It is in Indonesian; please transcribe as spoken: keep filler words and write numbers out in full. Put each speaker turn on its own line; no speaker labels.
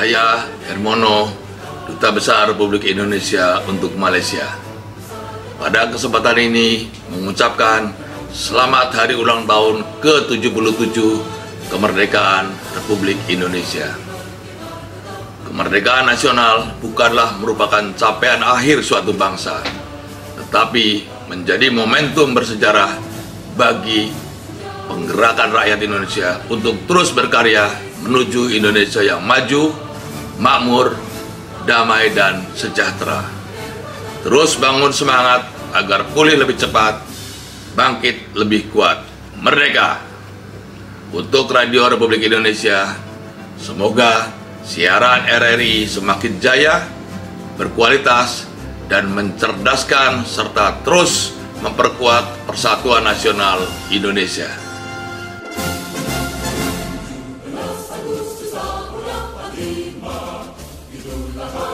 Saya Hermono, Duta Besar Republik Indonesia untuk Malaysia. Pada kesempatan ini mengucapkan selamat hari ulang tahun ke tujuh puluh tujuh kemerdekaan Republik Indonesia. Kemerdekaan nasional bukanlah merupakan capaian akhir suatu bangsa, tetapi menjadi momentum bersejarah bagi penggerakan rakyat Indonesia untuk terus berkarya menuju Indonesia yang maju, makmur, damai, dan sejahtera. Terus bangun semangat agar pulih lebih cepat, bangkit lebih kuat. Merdeka! Untuk Radio Republik Indonesia, semoga siaran R R I semakin jaya, berkualitas, dan mencerdaskan serta terus memperkuat persatuan nasional Indonesia.
Idul Adha